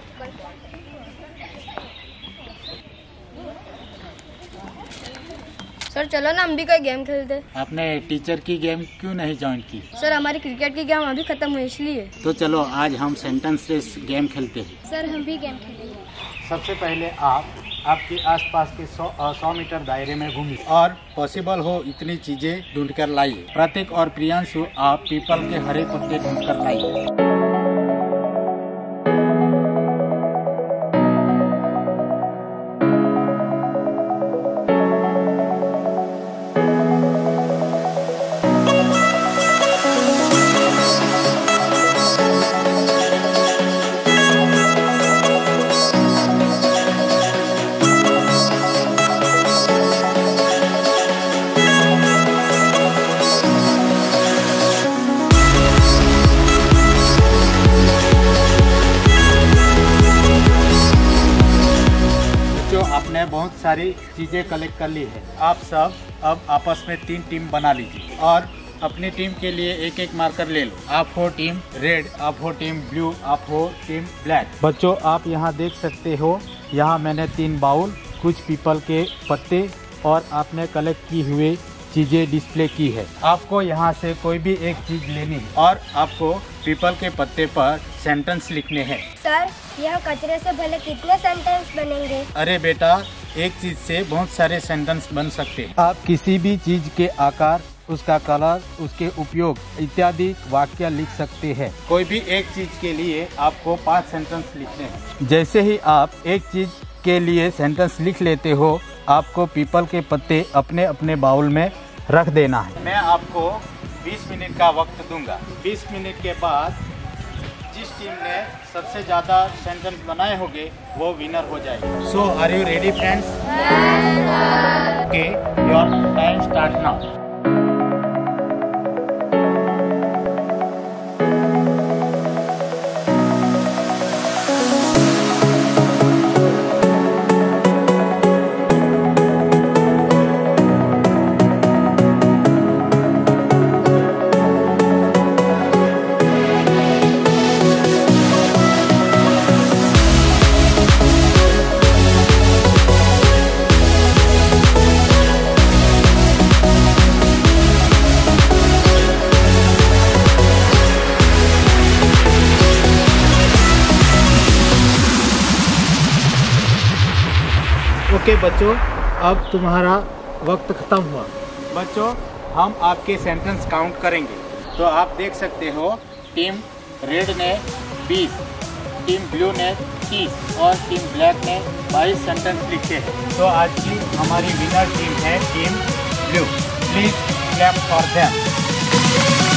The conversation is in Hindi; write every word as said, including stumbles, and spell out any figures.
सर चलो ना हम भी कोई गेम खेलते। आपने टीचर की गेम क्यों नहीं ज्वाइन की? सर हमारी क्रिकेट की गेम अभी खत्म हुई इसलिए। तो चलो आज हम सेंटेंस रेस गेम खेलते हैं। सर हम भी गेम खेलेंगे। सबसे पहले आप आपके आसपास के सौ सौ मीटर दायरे में घूमिए और पॉसिबल हो इतनी चीजें ढूंढ कर लाइए। प्रतीक और प्रियांशु आप पीपल के हरे पत्ते ढूंढ कर लाइए। आपने बहुत सारी चीजें कलेक्ट कर ली है। आप सब अब आपस में तीन टीम बना लीजिए और अपनी टीम के लिए एक एक मार्कर ले लो। आप हो टीम रेड, आप हो टीम ब्लू, आप हो टीम ब्लैक। बच्चों आप यहाँ देख सकते हो, यहाँ मैंने तीन बाउल, कुछ पीपल के पत्ते और आपने कलेक्ट की हुई चीजें डिस्प्ले की है। आपको यहाँ से कोई भी एक चीज लेनी है और आपको पीपल के पत्ते पर सेंटेंस लिखने हैं। सर यह कचरे से भले कितने सेंटेंस बनेंगे? अरे बेटा, एक चीज से बहुत सारे सेंटेंस बन सकते हैं। आप किसी भी चीज के आकार, उसका कलर, उसके उपयोग इत्यादि वाक्य लिख सकते हैं। कोई भी एक चीज के लिए आपको पाँच सेंटेंस लिखने हैं। जैसे ही आप एक चीज के लिए सेंटेंस लिख लेते हो, आपको पीपल के पत्ते अपने अपने बाउल में रख देना है। मैं आपको बीस मिनट का वक्त दूंगा। बीस मिनट के बाद जिस टीम ने सबसे ज्यादा सेंटेंस बनाए होंगे वो विनर हो जाएगी। So are you ready friends? Okay, your time start now. Okay okay, बच्चों, अब तुम्हारा वक्त खत्म हुआ। बच्चों हम आपके सेंटेंस काउंट करेंगे। तो आप देख सकते हो, टीम रेड ने बीस, टीम ब्लू ने तीस और टीम ब्लैक ने बाईस सेंटेंस लिखे हैं। तो आज की हमारी विनर टीम है team blue. Please clap for them.